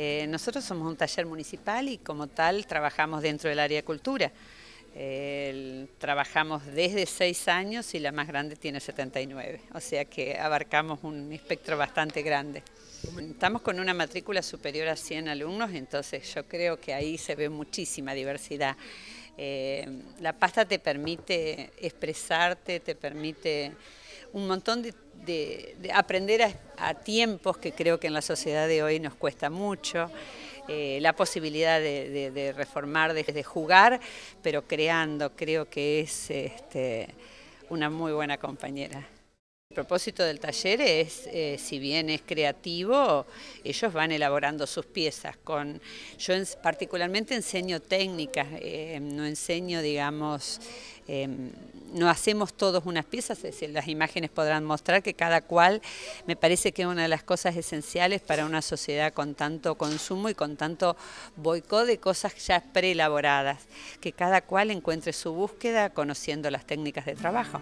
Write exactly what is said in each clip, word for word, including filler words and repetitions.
Eh, nosotros somos un taller municipal y como tal trabajamos dentro del área de cultura. Eh, trabajamos desde seis años y la más grande tiene setenta y nueve, o sea que abarcamos un espectro bastante grande. Estamos con una matrícula superior a cien alumnos, entonces yo creo que ahí se ve muchísima diversidad. Eh, la pasta te permite expresarte, te permite un montón de, de, de aprender a, a tiempos que creo que en la sociedad de hoy nos cuesta mucho. Eh, la posibilidad de, de, de reformar, de, de jugar, pero creando, creo que es este, una muy buena compañera. El propósito del taller es, eh, si bien es creativo, ellos van elaborando sus piezas. Con, yo en, particularmente enseño técnicas, eh, no enseño, digamos, eh, no hacemos todos unas piezas, es decir, las imágenes podrán mostrar que cada cual, me parece que es una de las cosas esenciales para una sociedad con tanto consumo y con tanto boicot de cosas ya preelaboradas, que cada cual encuentre su búsqueda conociendo las técnicas de trabajo.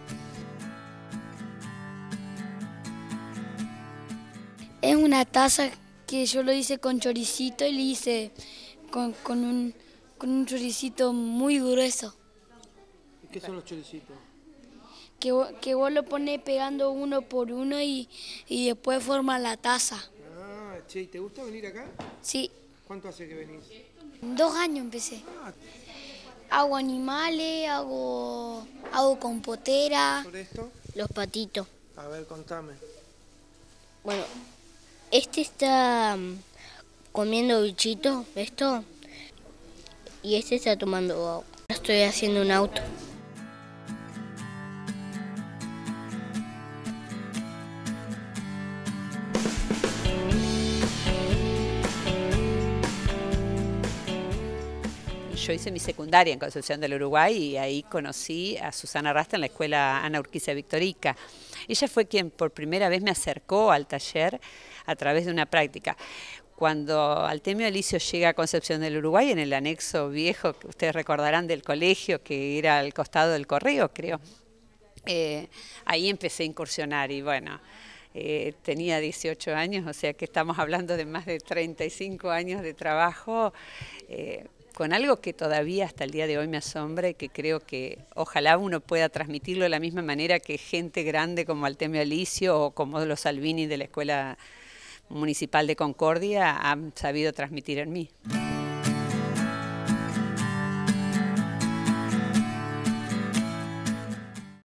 Es una taza que yo lo hice con choricito y le hice con, con, un, con un choricito muy grueso. ¿Y qué son los choricitos? Que, que vos lo pones pegando uno por uno y, y después forma la taza. Ah, che, ¿y te gusta venir acá? Sí. ¿Cuánto hace que venís? Dos años empecé. Ah. Hago animales, hago, hago compotera. ¿Por esto? Los patitos. A ver, contame. Bueno, este está comiendo bichitos, esto, y este está tomando agua. Estoy haciendo un auto. Yo hice mi secundaria en Concepción del Uruguay y ahí conocí a Susana Rasta en la escuela Ana Urquiza Victorica. Ella fue quien por primera vez me acercó al taller a través de una práctica. Cuando Artemio Alicio llega a Concepción del Uruguay, en el anexo viejo, que ustedes recordarán del colegio, que era al costado del correo, creo, eh, ahí empecé a incursionar y bueno, eh, tenía dieciocho años, o sea que estamos hablando de más de treinta y cinco años de trabajo, eh, con algo que todavía hasta el día de hoy me asombra y que creo que ojalá uno pueda transmitirlo de la misma manera que gente grande como Artemio Alicio o como los Salvini de la Escuela Municipal de Concordia han sabido transmitir en mí.